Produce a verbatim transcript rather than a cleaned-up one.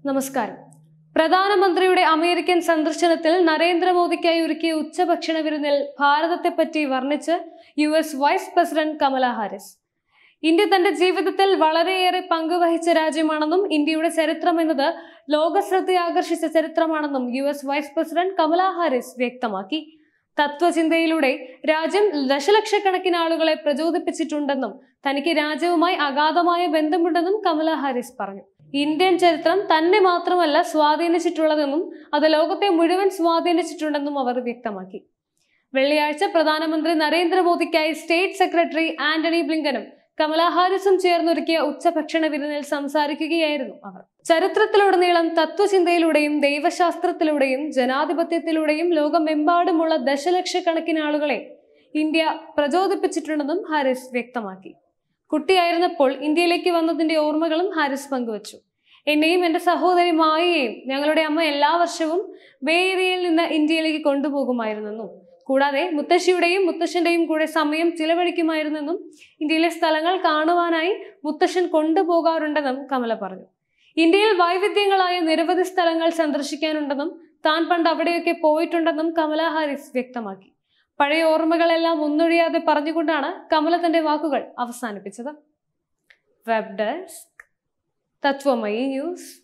നമസ്കാരം. പ്രധാനമന്ത്രിയുടെ അമേരിക്കൻ സന്ദർശനത്തിൽ നരേന്ദ്രമോദിക്കായി ഒരുക്കിയ ഉച്ചഭക്ഷണ വിരുന്നിൽ ഭാരതത്തെപ്പറ്റി വർണ്ണിച്ച് U S vice president Kamala Harris. India തന്റെ ജീവിതത്തിൽ വളരെയേറെ പങ്കുവഹിച്ച രാജ്യമാണെന്നും ഇന്ത്യയുടെ ചരിത്രം എന്നത് ലോകശ്രദ്ധ ആകർഷിച്ച ചരിത്രമാണെന്നും U S vice president Kamala Harris വ്യക്തമാക്കി. തത്വചിന്തയിലൂടെ രാജ്യം ദശലക്ഷക്കണക്കിന് ആളുകളെ പ്രചോദിപ്പിച്ചിട്ടുണ്ടെന്നും തനിക്ക് രാജ്യവുമായി അഗാധമായ ബന്ധമുണ്ടെന്നും കമല ഹാരിസ് പറഞ്ഞു. ഇന്ത്യൻ ചരിത്രം തന്നെ മാത്രമല്ല സ്വാധീനിച്ചിട്ടുള്ളതെന്നും അത് ലോകത്തെ മുഴുവൻ സ്വാധീനിച്ചിട്ടുണ്ടെന്നും അവർ വ്യക്തമാക്കി. വെള്ളിയാഴ്ച പ്രധാനമന്ത്രി നരേന്ദ്രമോദിക്കായി സ്റ്റേറ്റ് സെക്രട്ടറി ആന്റണി ബ്ലിങ്കനും കമല ഹാരിസും ചേർന്നൊരുക്കിയ ഉച്ചഭക്ഷണ വിരുന്നിൽ സംസാരിക്കുകയായിരുന്നു അവർ. ചരിത്രത്തിലുടനീളം തത്വചിന്തയിലൂടെയും ദൈവശാസ്ത്രത്തിലൂടെയും ജനാധിപത്യത്തിലൂടെയും ലോകമെമ്പാടുമുള്ള ദശലക്ഷക്കണക്കിന് ആളുകളെ ഇന്ത്യ പ്രചോദിപ്പിച്ചിട്ടുണ്ടെന്നും ഹാരിസ് വ്യക്തമാക്കി. കുട്ടിയായിരുന്നപ്പോൾ ഇന്ത്യയിലേക്ക് വന്നതിന്റെ ഓർമ്മകളും ഹാരിസ് പങ്കുവച്ചു. എന്നെയും എന്റെ സഹോദരി മായയെയും ഞങ്ങളുടെ അമ്മ എല്ലാ വർഷവും ബേ ഏരിയയിൽ നിന്ന് ഇന്ത്യയിലേക്ക് കൊണ്ടുപോകുമായിരുന്നെന്നും കൂടാതെ മുത്തശ്ശിയുടെയും മുത്തശ്ശന്റെയും കൂടെ സമയം ചിലവഴിക്കുമായിരുന്നെന്നും ഇന്ത്യയിലെ സ്ഥലങ്ങൾ കാണുവാനായി മുത്തശ്ശൻ കൊണ്ടുപോകാറുണ്ടെന്നും കമല പറഞ്ഞു. ഇന്ത്യയിൽ വൈവിധ്യങ്ങളായ നിരവധി സ്ഥലങ്ങൾ സന്ദർശിക്കാനുണ്ടെന്നും താൻ പണ്ട് അവിടെയൊക്കെ പോയിട്ടുണ്ടെന്നും കമല ഹാരിസ് വ്യക്തമാക്കി. പഴയ ഓർമ്മകളെല്ലാം ഒന്നൊഴിയാതെ പറഞ്ഞുകൊണ്ടാണ് കമല തന്റെ വാക്കുകൾ അവസാനിപ്പിച്ചത്. Web desk Tatwamayi news.